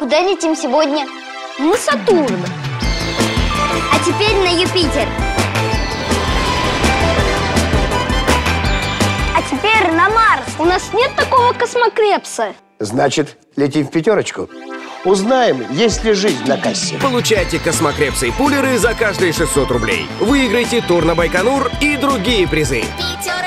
Куда летим сегодня? На Сатурн. А теперь на Юпитер. А теперь на Марс. У нас нет такого космокрепса. Значит, летим в пятерочку. Узнаем, есть ли жизнь на кассе. Получайте космокрепсы и пулеры за каждые 600 рублей. Выиграйте тур на Байконур и другие призы. Пятерочка.